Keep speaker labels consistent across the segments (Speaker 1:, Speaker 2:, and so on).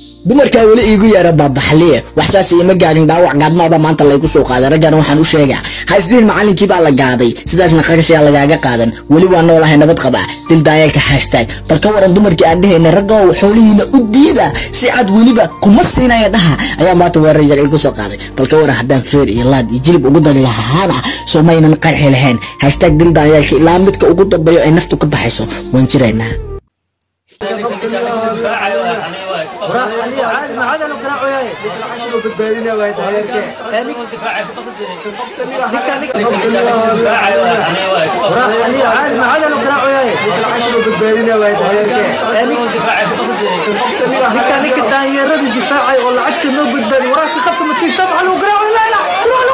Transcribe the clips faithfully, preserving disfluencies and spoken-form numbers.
Speaker 1: dumarka wali iigu yeera baabaxliye waxsaas ima gaarin dhaawac gaadmaaba maanta la igu soo qaaday ragana waxaan u sheegaa haysdin macallinkii baa la gaaday sidaasna qarash ayaa lagaaga qaadan wali waa noolahay nabad qaba dil daayalka hashtag barka waran dumarkii aan dhehayna ragga oo xoolihiina u diida si cad waliba kuma siinaya dhaha ayaa maanta weerar yar igu soo qaaday balka waran haddaan feer iyo laad iyo jilib ugu dari lahaana soo maynan qarxi lahayn hashtag dil daayalka ilaa midka ugu dambeeyo ay naftu ka baxayso waan jiraynaa
Speaker 2: وراح عليه عادي ما عاد له قراء وياي لكن له بالبادينا وايد هيك ثاني وراح عليه عادي ما عاد له قراء وياي لكن له بالبادينا وايد هيك ثاني كان كنت هي الرد الدفاعي ولا عكس انه بالبادي وراك خط مسكين سبعه له قراء لا لا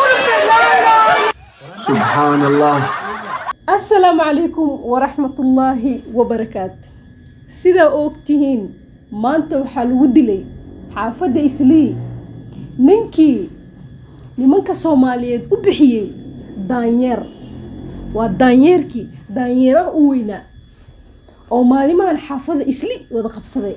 Speaker 2: سبحان الله.
Speaker 3: السلام عليكم ورحمة الله وبركاته. سيدا اوكتهين maanta waxaa lagu dilay xaafadda Islii ninkii nimanka Soomaaliyeed u bixiyay daanyeer waa daanyeerkii daanyeeraha u weynaa oo maalimahan xaafadda Islii wada qabsaday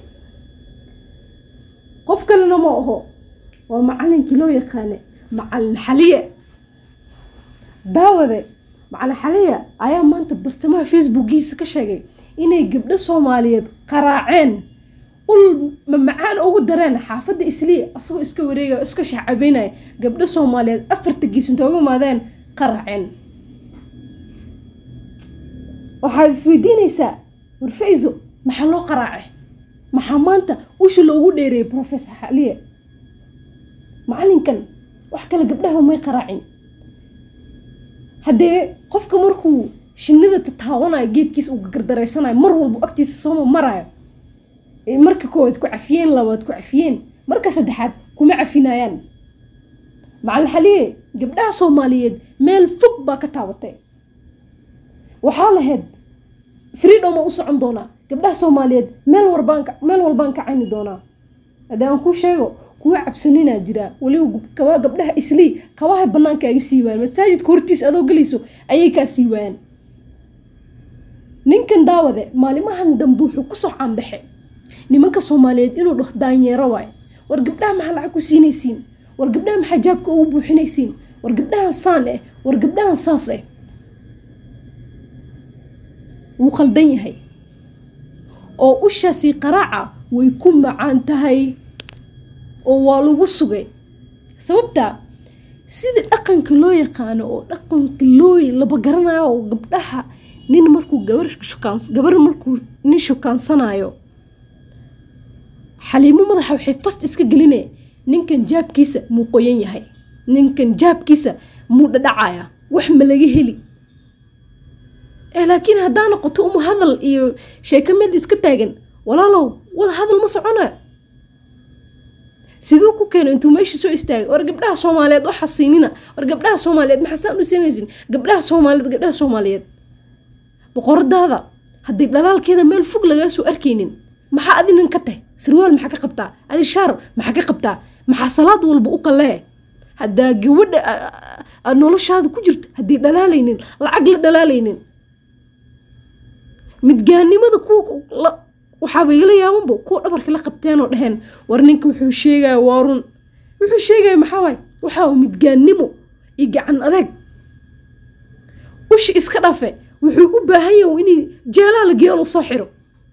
Speaker 3: qof kalena ma aho waa macallinkii loo yaqaan macallin Xaliye daawade macallin Xaliye ayaa maanta bartamaha Facebookiisa ka sheegay inay gabdho Soomaaliyeed qaraaceen ما معان أو درنا حافظ إسلي أصله إسكو وريجا إسكو شعبينا قبل الصوماليات أفرت الجيسن توقع ماذا قرعين وحال سويدين يسا ورفيزو محلو قرعه محمانتا وش اللي أقول لي بروفيسور حاليا معلن كان وحكى له قبلها ما يقرعين هدي خوفك مركو شنده تتهاونا جيت كيس وقدريسنا مر والبو أكتيس صوم مرايا marka koowaad ku cafiyeen labaad ku cafiyeen marka saddexaad kuma cafinayaan macal Xaliye gabdhaha Soomaaliyeed meel fog ba ka taabatay waxa lahayd freedom u socon doona gabdhaha Soomaaliyeed meel warbaan meel walbaan ka cayni doona hadaan ku sheego kuwa cabsanina jira waliba kaba gabdhaha Islii kawaha banaanka ay siibaan masaajid koortiis adoo galiso ayay ka siibaan ninkan daawade maalimahan dambu wuxuu ku soo caanbaxay nimanka Soomaaliyeed inuu dhax daanyeero waay war gabdhaha maxaa lacag ku siinaysiin war gabdhaha maxaa jaabka ugu buuxinaysiin war gabdhaha saan eh war gabdhaha saas eh wuu qaldan yahay oo u shaasi qaraaca way ku macaan tahay oo waa lagu sugay sababta sida dhaqanka loo yaqaan oo dhaqanka loo laba garanayo oo gabdhaha nin markuu gabar shukaans gabar markuu nin shukaansanayo حليمو مدحه waxay fast iska gelinay ninkan jaabkiisa muu qoyan yahay ninkan jaabkiisa muu dhadhacaya wax ma laga heli ee laakiin hadaan qoto um hadal iyo sheeko meel iska taagan walaalow wada hadal ma soconayo sidoo ku keenay intuu meesha soo istaagay war gabdhaha Soomaaliyeed waxa siinina war gabdhaha Soomaaliyeed maxaa saan u siinaysin gabdhaha Soomaaliyeed gabdhaha Soomaaliyeed boqoradaada hadii dhalaalkeeda meel fog laga soo arkeenin maxaa adinin ka tahay سروال محك قبطة هذا الشهر محك قبطة مع صلاة والبؤقة له هذا جود النولش هذا كجرت هدي دلالين العقل دلالين متجاني ماذا كوك لا وحابي لي يا مبو كو أبرك لقبتين ودهن ورنيك وحوشيجا وارون وحوشيجا محاوي وحاو متجاني مو يجي عن أذاك وش إسكرافة وحوق بهاي وإني جلال جيال صحيره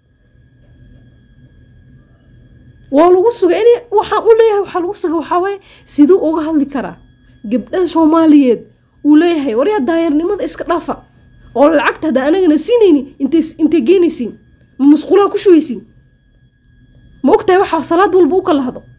Speaker 3: waa lagu sugay in waxa uu leeyahay waxa lagu sugay waxa way sidoo uga hadli kara gabdhaha Soomaaliyeed uu leeyahay wariya daayarnimada iska dhaafa oo lacagta hada anagana siinayni intee intee geenaysiin masquula ku shuysiin ma ogtahay waxa salaad walba u kala hado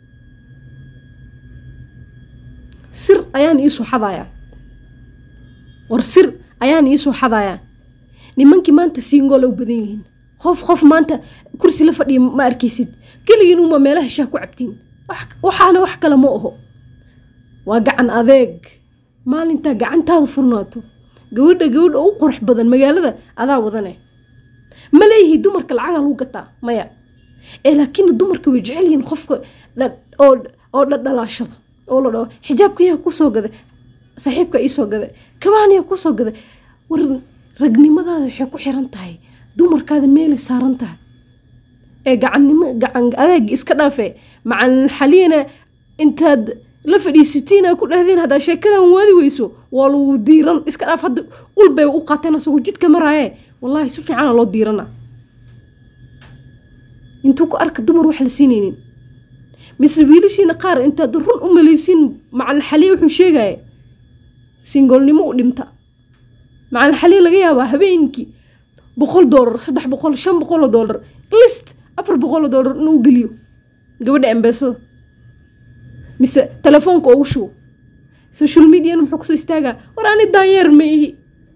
Speaker 3: sir ayaan isu xadaaya war sir ayaan isu xadaaya nimankii maanta single u badan yihiin خوف خوف ما أنت كرسي لفدي ما أركيسيد كل يوم ما ماله شاكو عبتين وح وحنا وح كلامه وقع عن أذاق ما أنت قع عن هذا فرناته جود جود أو قرح بدن مجال ذا هذا وذنه ما ليه دمر كالعجل وقطع ما يا إيه لكن الدمر كويجعلين خوف لا أو أو لا لا شذ أو لا حجابك يكوسو كذا صاحبك يسوق كذا كمان يكوسو كذا ور رجني ماذا يحكوا حيران تاي دمر كذا ميل سارنته ee gacannimo gacan adeeg iska dhaafay macallin xaliyana intaad la fadhiisitiin ku dhahdeen hada sheekadan waadi weyso waa lagu diiran iska dhaaf hadda ul bay u qaateen asoo jidka maraaye wallahi si fiican loo diirana intuu ku arka dumar wax la siinaynin mise wiilashiina qaar intaad run u malaysiin macallin xaliye wuxuu sheegaya singolnimo u dhimta macallin xaliye laga yaabaa habeenkii boqol doolar saddex boqol shan boqol doolar list afar boqol doolar inuu geliyo gabadha embeesada mise telefoonka ugu shubo social media muxuu kusoo istaagaa war ani daanyeer ma ihi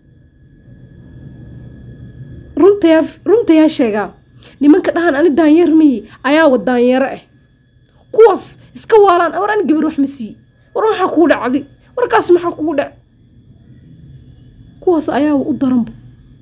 Speaker 3: runtayaa runtayaa sheegaa nimanka dhahan ani daanyeer ma ihi ayaa wa daanyeero ah kuwaas iska waalaan war ani gabar wax ma sii war maxaa kugu dhacday warkaas maxaa kugu dhac kuwaas ayaa u daranba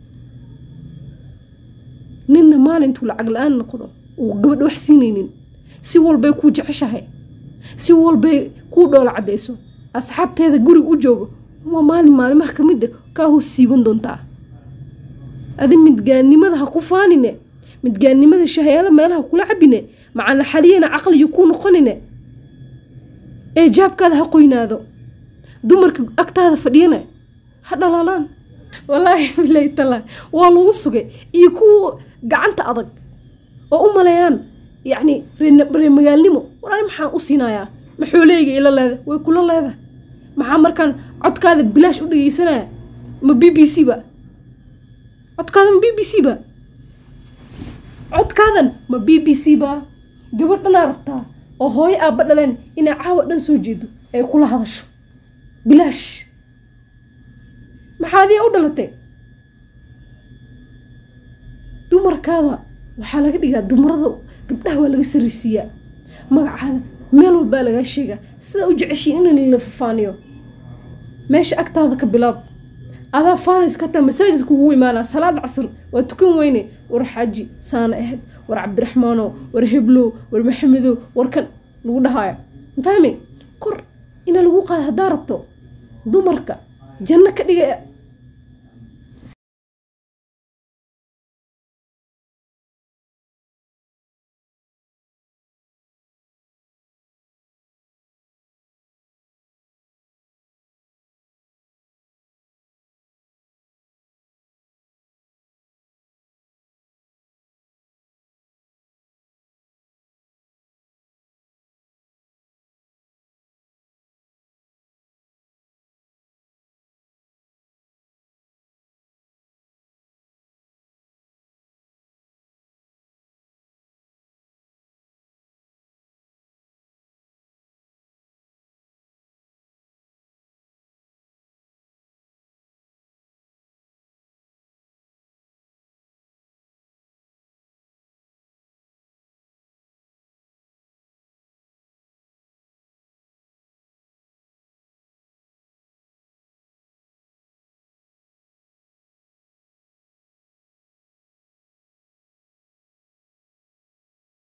Speaker 3: ninna maalintuu lacag la-aan noqdo uu gabadh wax siinaynin si walbay kuu jeceshahay si walbay kuu dhoola caddayso asxaabteeda guriga u joogo waa maalin maalimaha ka mid ah kaa hoos siiban doontaa adi midgaannimada ha ku faanine midgaannimada shahayaala meelaha kula cabine macallin xaliyana caqliyo kuu noqonine ee jaabkaada ha qoynaado dumarka agtaada fadhiyana ha dhalaalaan wallaahi bilaahi tallaahi waa lagu sugay iyo kuwa gacanta adag oo u maleeyaan yacni reer magaalnimo warani maxaan u siinayaa maxooleeyga ila leeda way kula leeda maxaa markaan codkaada bilaash u dhageysanaya ma b b c ba codkaada ma b b c ba codkaadan ma b b c ba gabadhanaa rabtaa oo hooyo aabba dhaleen inay caawa dhan soo jeedo ay kula hadasho bilaash maxaadii u dhalatay dumarkaada waxaa laga dhigaa dumarada gabdhaha waa laga sarreysiiyaa magacaada meel walbaa lagaa sheegaa sidaa u jeceshiin in la fafaaniyo meesha agtaada ka bilaab adaa faanis ka taa masaajidka kugu imaanaa salaad casr waa tukan weyne war xaaji saana ahayd war cabdiraxmaano war heblo war maxamedo warkan lagu dhahaayo fahmi kor ina lagu qaado haddaa rabto dumarka janno ka dhiga